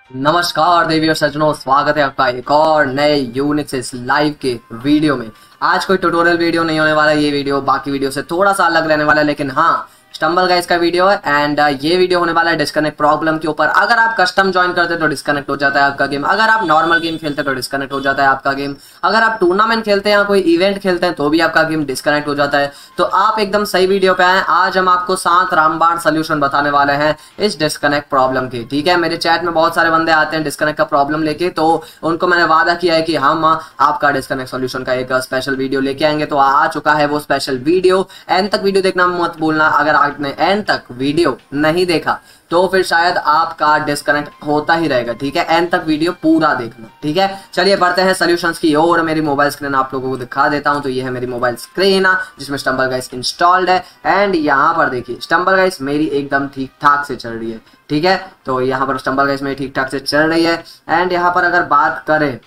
नमस्कार देवी और सज्जनों, स्वागत है आपका एक और नए यूनिक से इस लाइव के वीडियो में। आज कोई ट्यूटोरियल वीडियो नहीं होने वाला। ये वीडियो बाकी वीडियो से थोड़ा सा अलग रहने वाला है, लेकिन हाँ, स्टम्बल गाइस का वीडियो है एंड ये वीडियो होने वाला है डिस्कनेक्ट प्रॉब्लम के ऊपर। अगर आप कस्टम ज्वाइन करते हैं तो डिस्कनेक्ट हो जाता है आपका गेम, अगर आप नॉर्मल गेम खेलते हैं तो डिस्कनेक्ट हो जाता है आपका गेम, अगर आप टूर्नामेंट खेलते हैं या कोई इवेंट खेलते हैं तो भी आपका गेम डिस्कनेक्ट हो जाता है। तो आप एकदम सही वीडियो पे आए। आज हम आपको 7 रामबाण सोल्यूशन बताने वाले हैं इस डिस्कनेक्ट प्रॉब्लम की। ठीक है, मेरे चैट में बहुत सारे बंदे आते हैं डिस्कनेक्ट का प्रॉब्लम लेके, तो उनको मैंने वादा किया है कि हम आपका डिस्कनेक्ट सोल्यूशन का एक स्पेशल वीडियो लेके आएंगे। तो आ चुका है वो स्पेशल वीडियो। एंड तक वीडियो देखना मत भूलना। अगर आपने एंड तक वीडियो नहीं देखा तो फिर शायद आपका डिस्कनेक्ट होता ही रहेगा। ठीक है, एंड तक वीडियो पूरा देखना। ठीक है, चलिए बढ़ते हैं सॉल्यूशंस की ओर। मेरी मोबाइल स्क्रीन आप लोगों को दिखा देता हूं। तो ये है मेरी मोबाइल स्क्रीन जिसमें स्टम्बल गाइस इंस्टॉल्ड है। एंड यहाँ पर देखिए स्टम्बल गाइस मेरी एकदम ठीक ठाक से चल रही है। ठीक है, तो यहाँ पर स्टम्बल गाइस मेरी ठीक ठाक से चल रही है। एंड यहाँ पर अगर बात करें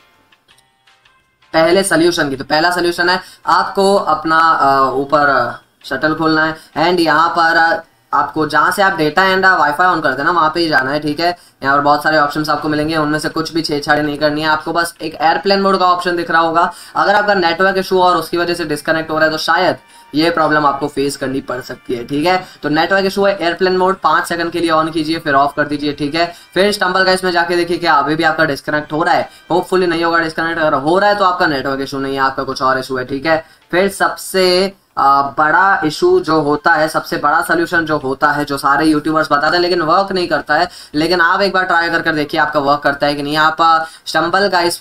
पहले सोल्यूशन की, तो पहला सोल्यूशन है आपको अपना ऊपर शटल खोलना है। एंड यहाँ पर आपको जहां से आप डेटा एंड वाईफाई ऑन करते हैं ना, वहां पे ही जाना है। ठीक है, यहाँ पर बहुत सारे ऑप्शंस आपको मिलेंगे, उनमें से कुछ भी छेड़छाड़ी नहीं करनी है आपको। बस एक एयरप्लेन मोड का ऑप्शन दिख रहा होगा। अगर आपका नेटवर्क इशू और उसकी वजह से डिस्कनेक्ट हो रहा है तो शायद ये प्रॉब्लम आपको फेस करनी पड़ सकती है। ठीक है, तो नेटवर्क इशू है, एयरप्लेन मोड 5 सेकंड के लिए ऑन कीजिए, फिर ऑफ कर दीजिए। ठीक है, फिर स्टम्बल गाइस में जाके देखिए क्या अभी भी आपका डिस्कनेक्ट हो रहा है। होपफुली नहीं होगा डिस्कनेक्ट। अगर हो रहा है तो आपका नेटवर्क इशू नहीं है, आपका कुछ और इशू है। ठीक है, फिर सबसे बड़ा इशू जो होता है, सबसे बड़ा सोल्यूशन जो होता है, जो सारे यूट्यूबर्स बताते हैं लेकिन वर्क नहीं करता है, लेकिन आप एक बार ट्राई कर देखिए आपका वर्क करता है कि नहीं। आप स्टम्बल गाइस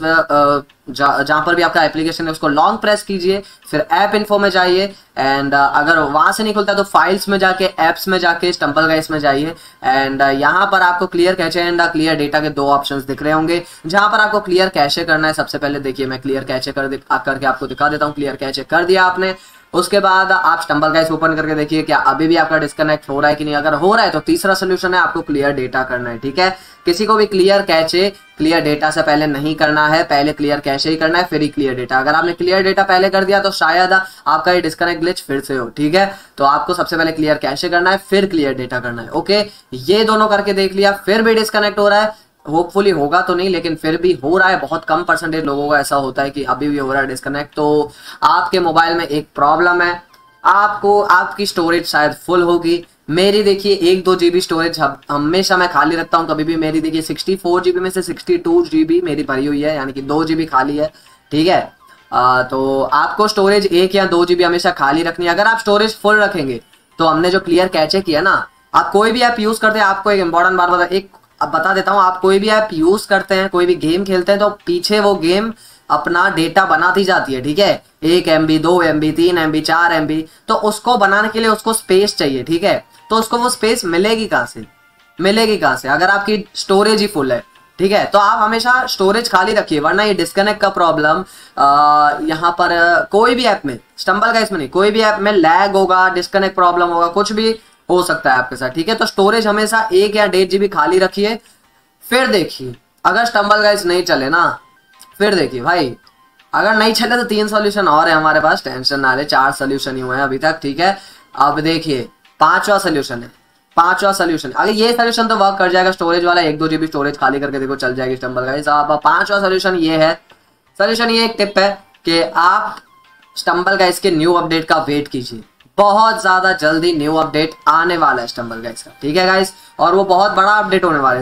जहां पर भी आपका एप्लीकेशन है उसको लॉन्ग प्रेस कीजिए, फिर ऐप इन्फो में जाइए। एंड अगर वहां से नहीं खुलता तो फाइल्स में जाके, एप्स में जाके स्टम्बल गाइस में जाइए। एंड यहाँ पर आपको clear cache and clear data के 2 ऑप्शंस दिख रहे होंगे, जहां पर आपको क्लियर कैचे करना है। सबसे पहले देखिए मैं क्लियर कैचे करके आपको दिखा देता हूँ। क्लियर कैचे कर दिया आपने, उसके बाद आप स्टम्बल गाइस ओपन करके देखिए क्या अभी भी आपका डिस्कनेक्ट हो रहा है कि नहीं। अगर हो रहा है तो तीसरा सोल्यूशन है आपको क्लियर डेटा करना है। ठीक है, किसी को भी क्लियर कैचे क्लियर डेटा से पहले नहीं करना है, पहले क्लियर कैशे ही करना है फिर ही क्लियर डेटा। अगर आपने क्लियर डेटा पहले कर दिया तो शायद आपका ये डिस्कनेक्ट ग्लिच फिर से हो। ठीक है, तो आपको सबसे पहले क्लियर कैशे करना है फिर क्लियर डेटा करना है। ओके, ये दोनों करके देख लिया, फिर भी डिस्कनेक्ट हो रहा है। होपफुली होगा तो नहीं, लेकिन फिर भी हो रहा है। बहुत कम परसेंटेज लोगों का ऐसा होता है कि अभी भी हो रहा है डिस्कनेक्ट। तो आपके मोबाइल में एक प्रॉब्लम है, आपको आपकी स्टोरेज शायद फुल होगी। मेरी देखिए 1-2 GB स्टोरेज हमेशा मैं खाली रखता हूँ। कभी भी मेरी देखिए 64 GB में से 62 GB मेरी भरी हुई है, यानी कि 2 GB खाली है। ठीक है, तो आपको स्टोरेज 1 या 2 GB हमेशा खाली रखनी है। अगर आप स्टोरेज फुल रखेंगे तो हमने जो क्लियर कैचे किया ना, आप कोई भी ऐप यूज करते हैं, आपको एक इंपॉर्टेंट बात बता देता हूँ। आप कोई भी ऐप यूज करते हैं, कोई भी गेम खेलते हैं, तो पीछे वो गेम अपना डेटा बनाती जाती है। ठीक है, 1 MB 2 MB 3 MB 4 MB, तो उसको बनाने के लिए उसको स्पेस चाहिए। ठीक है, तो उसको वो स्पेस मिलेगी कहाँ से, मिलेगी कहाँ से अगर आपकी स्टोरेज ही फुल है। ठीक है, तो आप हमेशा स्टोरेज खाली रखिए, वरना ये डिस्कनेक्ट का प्रॉब्लम यहाँ पर कोई भी ऐप में, स्टम्बल गाइस में नहीं, कोई भी ऐप में लैग होगा, डिस्कनेक्ट प्रॉब्लम होगा, कुछ भी हो सकता है आपके साथ। ठीक है, तो स्टोरेज हमेशा 1 या 1.5 GB खाली रखिए। फिर देखिए अगर स्टम्बल गाइस नहीं चले ना, फिर देखिए भाई, अगर नहीं चले तो 3 सोल्यूशन और है हमारे पास, टेंशन ना ले। 4 सोल्यूशन ही हुए हैं अभी तक। ठीक है, अब देखिए 5वां सोल्यूशन है। 5वां सोल्यूशन, अगर ये सोल्यूशन तो वर्क कर जाएगा, स्टोरेज वाला 1-2 GB स्टोरेज खाली करके देखो, चल जाएगी स्टम्बल गाइस। अब 5वां सोल्यूशन ये है, सोल्यूशन ये एक टिप है कि आप स्टम्बल गाइस के न्यू अपडेट का वेट कीजिए। बहुत ज्यादा जल्दी न्यू अपडेट आने वाला है स्टम्बल गाइस का। ठीक है गाइस, और वो बहुत बड़ा अपडेट होने वाला है,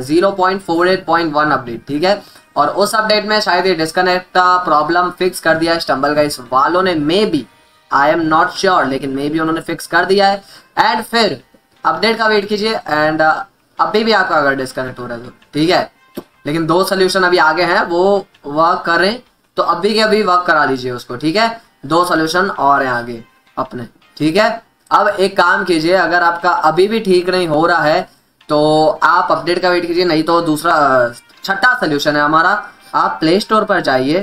0.48.1 अपडेट। ठीक है, और उस अपडेट में शायद ये डिस्कनेक्ट का प्रॉब्लम फिक्स कर दिया है स्टम्बल गाइस वालों ने, maybe, I am not sure, लेकिन मे बी उन्होंने फिक्स कर दिया है। एंड फिर अपडेट का वेट कीजिए। एंड अभी भी आपका अगर डिस्कनेक्ट हो रहा है तो ठीक है, लेकिन 2 सोल्यूशन अभी आगे हैं, वो वर्क करें तो अभी के अभी वर्क करा लीजिए उसको। ठीक है, 2 सोल्यूशन और हैं आगे अपने। ठीक है, अब एक काम कीजिए, अगर आपका अभी भी ठीक नहीं हो रहा है तो आप अपडेट का वेट कीजिए, नहीं तो दूसरा 6ठा सोल्यूशन है हमारा। आप प्ले स्टोर पर जाइए,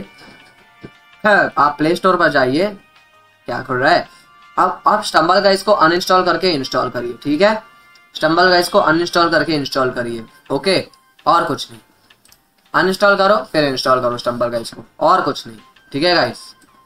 आप प्ले स्टोर पर जाइए, क्या कर रहा है, अब आप स्टम्बल गाइस को अनइंस्टॉल करके इंस्टॉल करिए। ठीक है, स्टम्बल गाइस को अनइंस्टॉल करके इंस्टॉल करिए। ओके, और कुछ नहीं, अनइंस्टॉल करो फिर इंस्टॉल करो स्टम्बल गाइस को, और कुछ नहीं। ठीक है गाइस,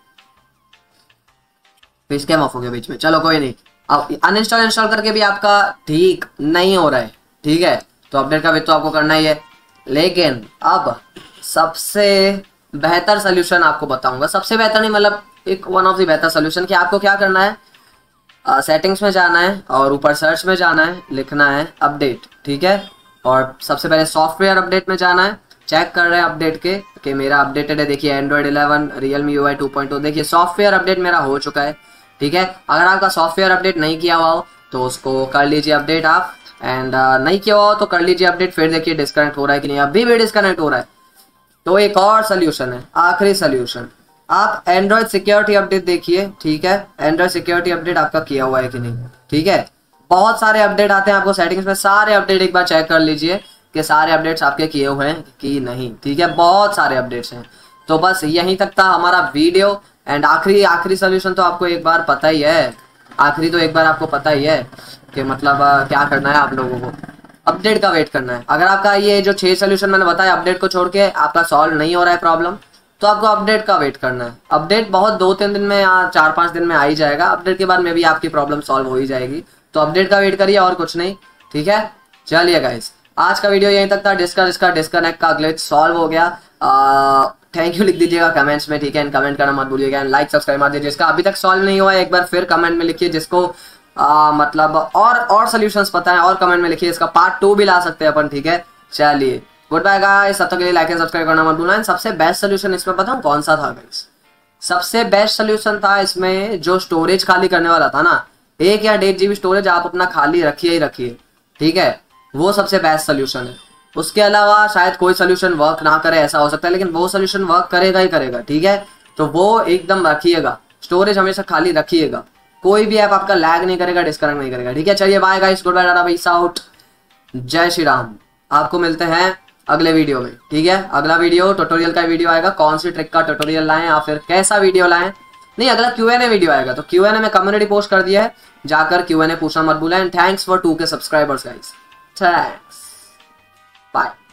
फिर स्कैम ऑफ हो गया बीच में, चलो कोई नहीं। अब अनइंस्टॉल इंस्टॉल करके भी आपका ठीक नहीं हो रहा है। ठीक है, तो अपडेट का वेट तो आपको करना ही है। लेकिन अब सबसे बेहतर सोल्यूशन आपको बताऊंगा। सबसे बेहतर नहीं, मतलब एक वन ऑफ द बेहतर सोल्यूशन कि आपको क्या करना है, सेटिंग्स में जाना है और ऊपर सर्च में जाना है, लिखना है अपडेट, ठीक है। और सबसे पहले सॉफ्टवेयर अपडेट में जाना है, चेक कर रहे हैं अपडेट के कि मेरा अपडेटेड है। देखिए एंड्रॉयड 11, Realme UI 2.2, देखिए सॉफ्टवेयर अपडेट मेरा हो चुका है, ठीक है। अगर आपका सॉफ्टवेयर अपडेट नहीं किया हुआ हो तो उसको कर लीजिए अपडेट आप, एंड नहीं किया हुआ हो तो कर लीजिए अपडेट। फिर देखिए डिस्कनेक्ट हो रहा है कि नहीं, अभी भी डिस्कनेक्ट हो रहा है। तो एक और सोल्यूशन है, आखिरी सोल्यूशन, आप एंड्रॉयड सिक्योरिटी अपडेट देखिए, ठीक है। एंड्रॉयड सिक्योरिटी अपडेट आपका किया हुआ है कि नहीं, ठीक है। बहुत सारे अपडेट आते हैं आपको सेटिंग्स में, सारे अपडेट एक बार चेक कर लीजिए कि सारे अपडेट्स आपके किए हुए हैं कि नहीं, ठीक है। बहुत सारे अपडेट्स हैं। तो बस यहीं तक था हमारा वीडियो। एंड आखिरी सोल्यूशन तो आपको एक बार पता ही है, आखिरी तो एक बार आपको पता ही है कि मतलब क्या करना है आप लोगों को, अपडेट का वेट करना है। अगर आपका ये जो 6 सोल्यूशन मैंने बताया अपडेट को छोड़ के आपका सॉल्व नहीं हो रहा है प्रॉब्लम, तो आपको अपडेट का वेट करना है। अपडेट बहुत 2-3 दिन में या 4-5 दिन में आ ही जाएगा। अपडेट के बाद में भी आपकी प्रॉब्लम सॉल्व हो ही जाएगी। तो अपडेट का वेट करिए और कुछ नहीं, ठीक है। चलिए गाइस, आज का वीडियो यहीं तक था। डिस्कनेक्ट का ग्लिच सॉल्व हो गया। थैंक यू लिख दीजिएगा कमेंट्स में, ठीक है। कमेंट करना मत भूलिएगा, लाइक सब्सक्राइब मार दीजिए। जिसका अभी तक सॉल्व नहीं हुआ है एक बार फिर कमेंट में लिखिए, जिसको मतलब और सॉल्यूशंस पता है और कमेंट में लिखिए। इसका पार्ट 2 भी ला सकते हैं अपन, ठीक है। चलिए गुड बाय गाइस, तब तक के लिए लाइक एंड सब्सक्राइब करना मत भूलना। सबसे बेस्ट सोल्यूशन इसमें बताऊं कौन सा था गाइस? सबसे बेस्ट सोल्यूशन था इसमें जो स्टोरेज खाली करने वाला था ना, 1 या 1.5 GB स्टोरेज आप अपना खाली रखिए ही रखिए, ठीक है। वो सबसे बेस्ट सोल्यूशन है। उसके अलावा शायद कोई सोल्यूशन वर्क ना करे, ऐसा हो सकता है, लेकिन वो सोल्यूशन वर्क करेगा ही करेगा, ठीक है। तो वो एकदम रखिएगा, स्टोरेज हमेशा खाली रखिएगा। कोई भी ऐप आपका लैग नहीं करेगा, डिस्कनेक्ट नहीं करेगा, ठीक है। चलिए bye guys, good bye, tata, peace out, जय श्री राम। आपको मिलते हैं अगले वीडियो में, ठीक है। अगला वीडियो ट्यूटोरियल का वीडियो आएगा, कौन सी ट्रिक का ट्यूटोरियल लाएं या फिर कैसा वीडियो लाएं। नहीं, अगला Q&A वीडियो आएगा। तो Q&A में कम्युनिटी पोस्ट कर दिया है, जाकर Q&A पूछना मत भूलें। And thanks for 2K subscribers guys, thanks, bye.